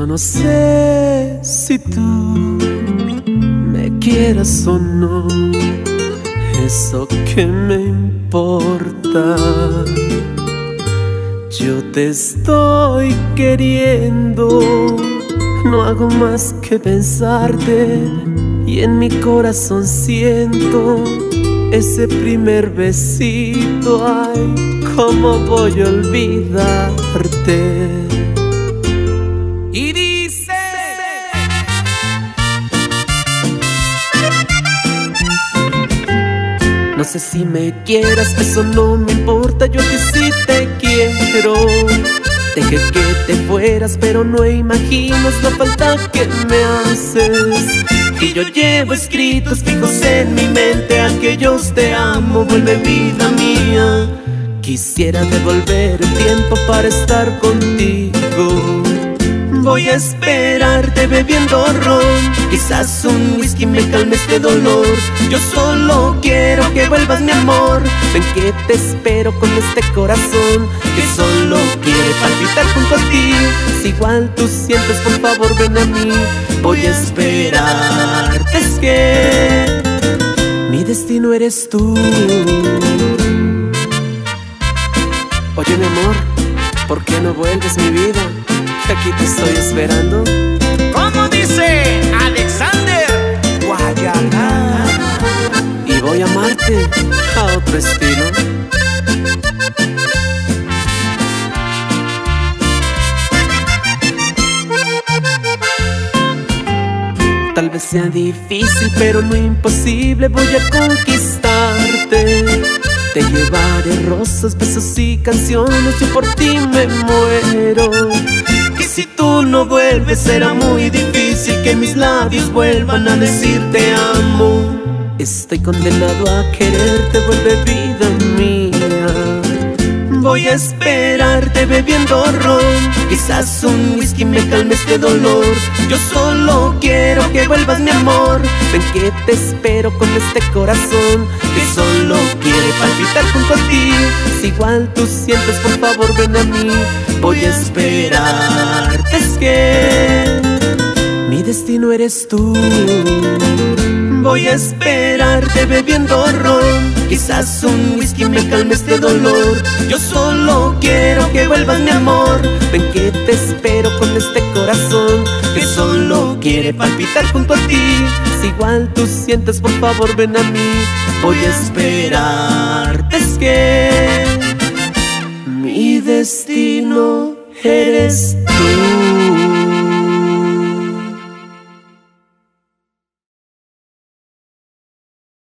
Yo no sé si tú me quieras o no, eso que me importa. Yo te estoy queriendo, no hago más que pensarte, y en mi corazón siento ese primer besito. Ay, ¿cómo voy a olvidarte? Y dice: no sé si me quieras, eso no me importa, yo a ti sí te quiero. Dejé que te fueras, pero no imaginas la falta que me haces. Y yo llevo escritos fijos en mi mente aquellos te amo, vuelve vida mía. Quisiera devolver el tiempo para estar contigo. Voy a esperarte bebiendo ron, quizás un whisky me calme este dolor. Yo solo quiero que vuelvas, mi amor. Ven que te espero con este corazón que solo quiere palpitar junto a ti. Si igual tú sientes, por favor ven a mí. Voy a esperarte, es que mi destino eres tú. Oye mi amor, ¿por qué no vuelves, mi vida? Aquí te estoy esperando. Como dice Alexander Guayana. Y voy a amarte a otro estilo. Tal vez sea difícil, pero no imposible. Voy a conquistarte. Te llevaré rosas, besos y canciones. Yo por ti me muero. Y si tú no vuelves, será muy difícil que mis labios vuelvan a decir te amo. Estoy condenado a quererte, vuelve vida mía. Voy a esperarte bebiendo ron, quizás un whisky me calme este dolor. Yo solo quiero que vuelvas, mi amor. Ven que te espero con este corazón que solo quiere palpitar junto a ti. Si igual tú sientes, por favor ven a mí. Voy a esperarte, es que mi destino eres tú. Voy a esperarte bebiendo ron, quizás un whisky me calme este dolor. Yo solo quiero que vuelvas, mi amor. Ven que te espero con este corazón que solo quiere palpitar junto a ti. Si igual tú sientes, por favor ven a mí. Voy a esperarte, es que mi destino eres tú.